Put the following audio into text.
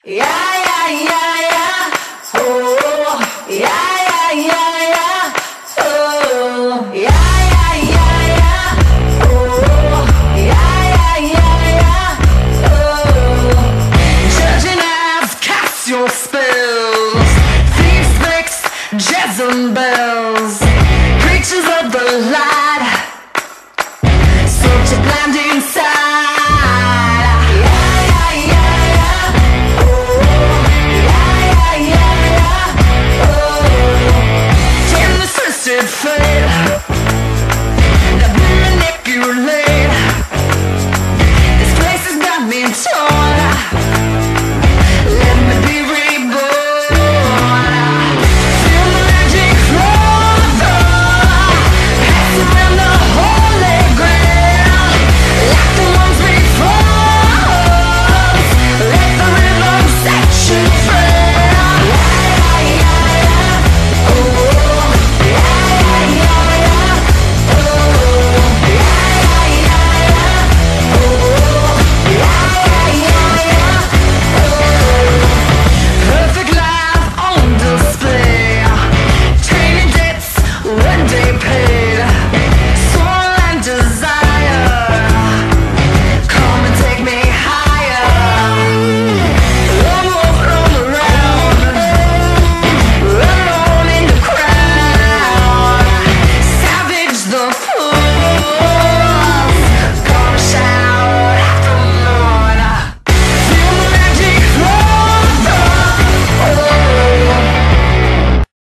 Yeah, yeah, yeah, yeah. Oh, yeah, yeah, yeah, yeah. Oh, yeah, yeah, yeah, yeah. Oh, yeah, yeah, yeah, yeah. Oh, judging eyes cast your spells. Thieves, snakes, Jezebels, creatures of the light.